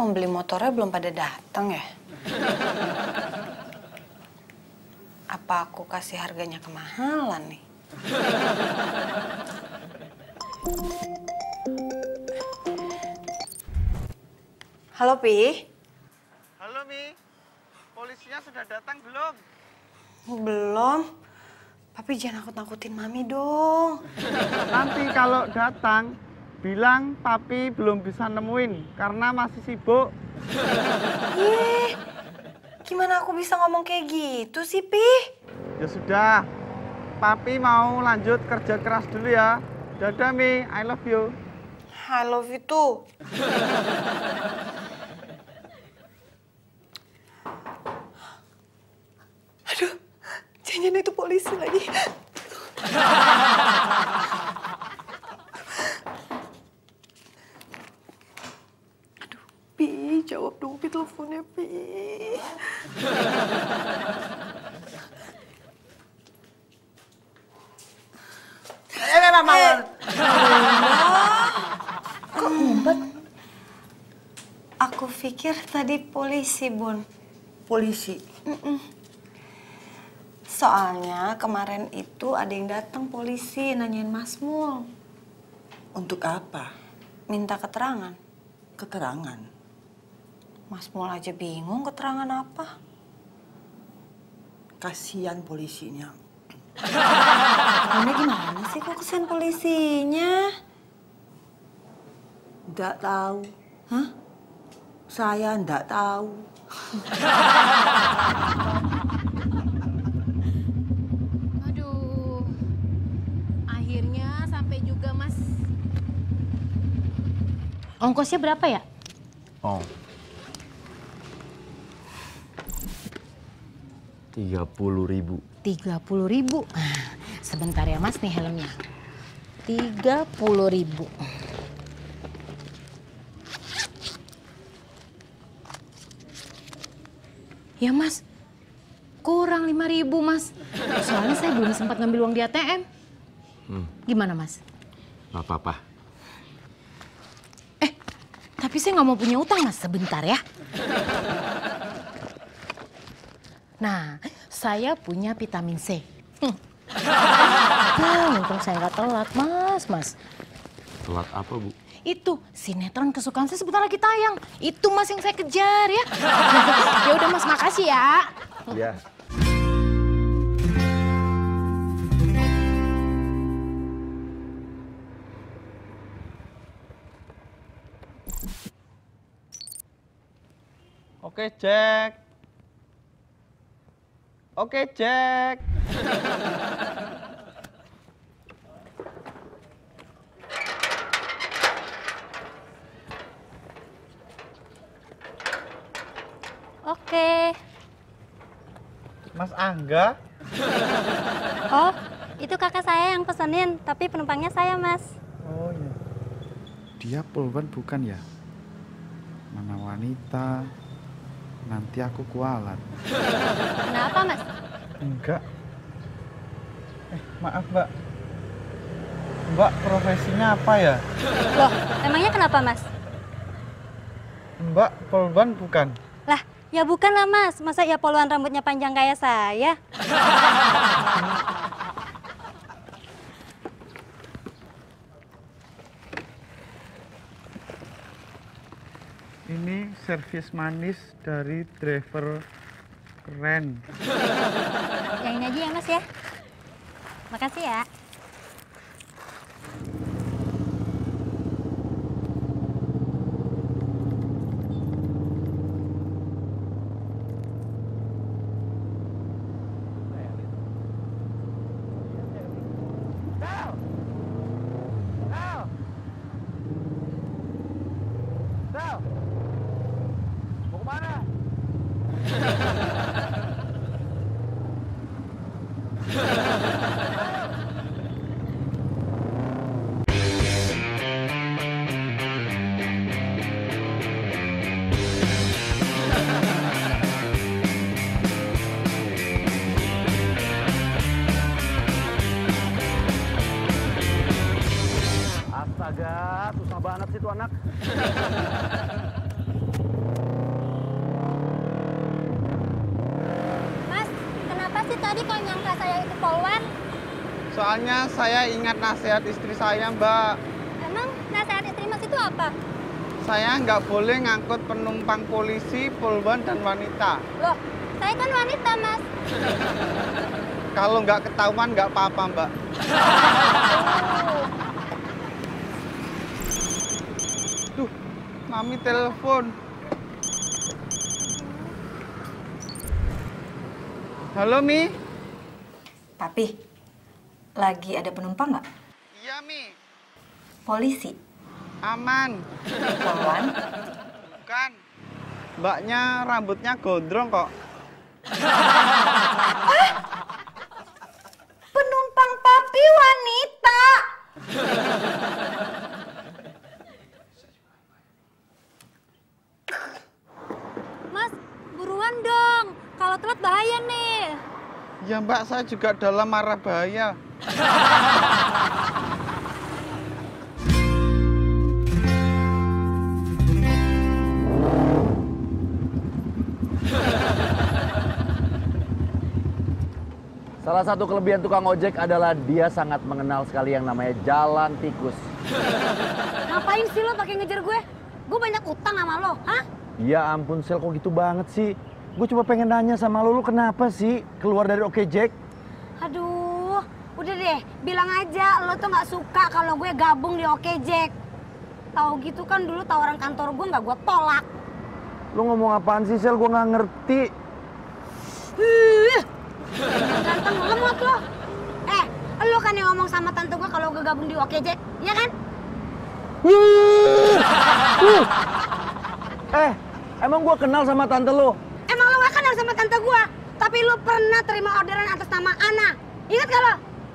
membeli motornya belum pada datang ya? Apa aku kasih harganya kemahalan nih? Halo, Pi. Halo, Mi. Polisinya sudah datang belum? Belum. Papi jangan nakut-nakutin Mami dong. Nanti kalau datang, bilang Papi belum bisa nemuin karena masih sibuk. Ih, gimana aku bisa ngomong kayak gitu sih, Pi? Ya sudah, Papi mau lanjut kerja keras dulu ya. Dadah, Mi. I love you. I love you too. Aduh, jangan itu polisi lagi. Aduh, Pi, jawab dong Pi teleponnya, Pi. Kok ngumpet? Aku pikir tadi polisi, Bun. Polisi? Soalnya kemarin itu ada yang datang polisi nanyain Mas Mul. Untuk apa? Minta keterangan. Keterangan? Mas Mul aja bingung keterangan apa. Kasihan polisinya. Kamu gimana sih kok kesian polisinya? Nggak tahu. Hah? Saya nggak tahu. Aduh, akhirnya sampai juga, Mas. Ongkosnya berapa ya? Oh. 30.000. 30.000. Sebentar ya, Mas, nih helmnya. 30.000. Ya, Mas. Kurang 5.000, Mas. Soalnya saya belum sempat ngambil uang di ATM. Gimana, Mas? Gak apa-apa. Tapi saya nggak mau punya utang, Mas. Sebentar ya. Nah, saya punya vitamin C. Untung saya nggak telat, Mas. Telat apa, Bu? Itu sinetron kesukaan saya sebentar lagi tayang. Itu, Mas, yang saya kejar ya. Ya udah, Mas, makasih ya. Iya. Oke, Jack. Oke, Jack. Oke. Mas Angga. Oh, itu kakak saya yang pesenin, tapi penumpangnya saya, Mas. Oh iya. Dia poluan bukan ya? Mana wanita, nanti aku kualat. Kenapa, Mas? Enggak. Maaf, Mbak. Mbak profesinya apa ya? Loh, emangnya kenapa, Mas? Mbak polban bukan? Lah, ya bukan lah, Mas. Masa ya poluan rambutnya panjang kayak saya? Ini servis manis dari driver keren. Yang ini aja ya, Mas ya. Makasih ya. Mau kemana? Astaga, susah banget sih tuh anak. sih tadi kok nyangka saya itu polwan? Soalnya saya ingat nasihat istri saya, Mbak. Emang nasihat istri Mas itu apa? Saya nggak boleh ngangkut penumpang polisi, polwan, dan wanita. Loh, saya kan wanita, Mas. Kalau nggak ketahuan nggak apa-apa, Mbak. Duh, Mami telepon. Halo, Mi. Papi, lagi ada penumpang nggak? Iya, Mi. Polisi? Aman. Polwan? Bukan. Mbaknya rambutnya gondrong kok. Penumpang papi wanita. Mas, buruan dong. Kalau telat bahaya nih. Ya, Mbak, saya juga dalam marah bahaya. Salah satu kelebihan tukang ojek adalah dia sangat mengenal sekali yang namanya jalan tikus. Ngapain sih lo pakai ngejar gue? Gue banyak utang sama lo, hah? Ya ampun Sel, kok gitu banget sih? Gue cuma pengen nanya sama lu kenapa sih keluar dari Oke Jack? Aduh, udah deh, bilang aja lo tuh nggak suka kalau gue gabung di Oke Jack. Tahu gitu kan dulu tawaran kantor gue nggak gue tolak. Lu ngomong apaan sih Sel? Gue nggak ngerti. Ganteng lemot lo. Lo kan yang ngomong sama tante gue kalau gue gabung di Oke Jack, ya kan? Emang gue kenal sama tante lu? Emang lo gak kenal sama tante gue, tapi lo pernah terima orderan atas nama Ana. Ingat gak lo?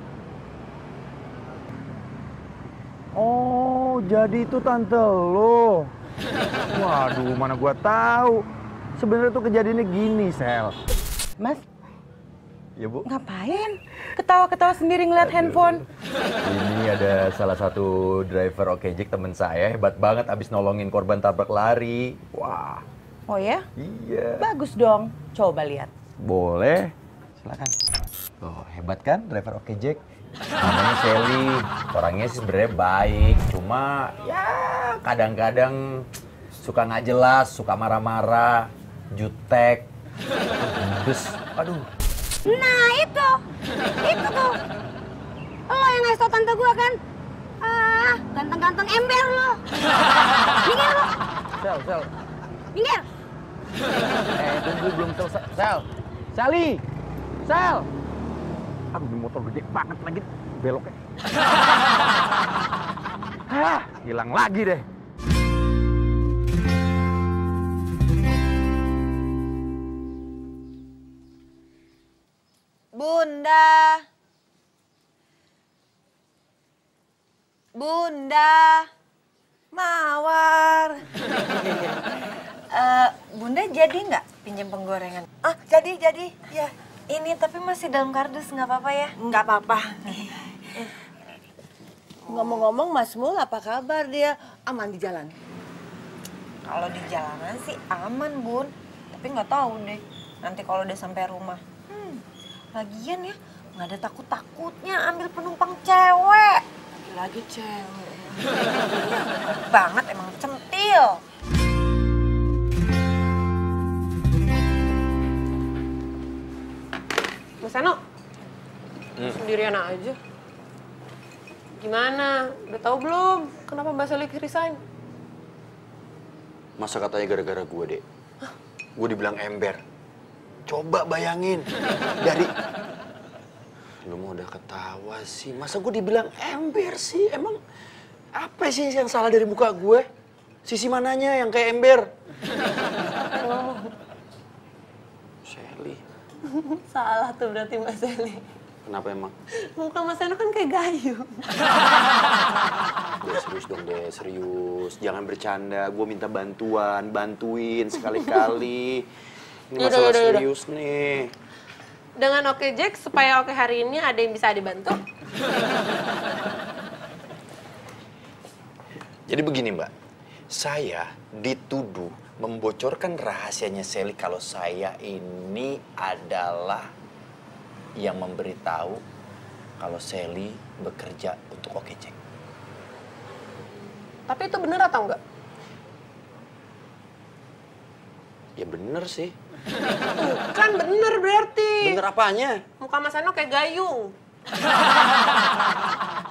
Oh, jadi itu tante lo. Waduh, mana gua tahu. Sebenarnya tuh kejadiannya gini, Sel. Mas, Ya, Bu. ngapain? Ketawa-ketawa sendiri ngeliat handphone. Ini ada salah satu driver Oke Jack temen saya, hebat banget abis nolongin korban tabrak lari. Wah. Oh ya? Iya. Bagus dong. Coba lihat. Boleh. Silakan. Oh, hebat kan driver Oke Jack? Namanya Sally. Orangnya sih sebenarnya baik, cuma ya kadang-kadang suka nggak jelas, suka marah-marah, jutek, pedes. Aduh. Nah itu tuh. Lo yang ngasih tau tante gue kan? Ah, ganteng-ganteng ember lo. Minggir lo. Sel. Minggir. Tunggu belum selesai. Sally. Sel. Aduh, ini motor gede banget lagi beloknya. Hilang lagi deh. Bunda, Mawar. Bunda jadi nggak pinjam penggorengan? Ah, jadi. Ya, Ini tapi masih dalam kardus, nggak apa-apa ya? nggak apa-apa. Ngomong-ngomong, Mas Mul apa kabar? Dia aman di jalan? Kalau di jalanan sih aman, Bun. Tapi nggak tahu deh. Nanti kalau udah sampai rumah. Lagian ya, nggak ada takut-takutnya ambil penumpang cewek. Lagi cewek. Banget emang centil. Mas Eno, sendirian aja. Gimana? Udah tahu belum kenapa Mbak Sally resign? Masa katanya gara-gara gue, Dek? Gue dibilang ember. Coba bayangin, dari... Lu mau udah ketawa sih, masa gue dibilang ember sih? Emang apa sih yang salah dari muka gue? Sisi mananya yang kayak ember? Sally. Salah tuh berarti Mbak Sally. Kenapa emang? Muka Mas Eno kan kayak gayu. Udah serius dong, deh, serius. Jangan bercanda, gue minta bantuin sekali-kali. Ini masalah serius nih. Dengan Oke Jack, supaya Oke hari ini ada yang bisa dibantu. Jadi begini, Mbak. Saya dituduh membocorkan rahasianya Sally kalau saya ini adalah yang memberitahu kalau Sally bekerja untuk Oke Jack. Tapi itu bener atau enggak? Ya bener sih. Kan bener berarti. Bener apanya? Muka Mas Eno kayak gayung.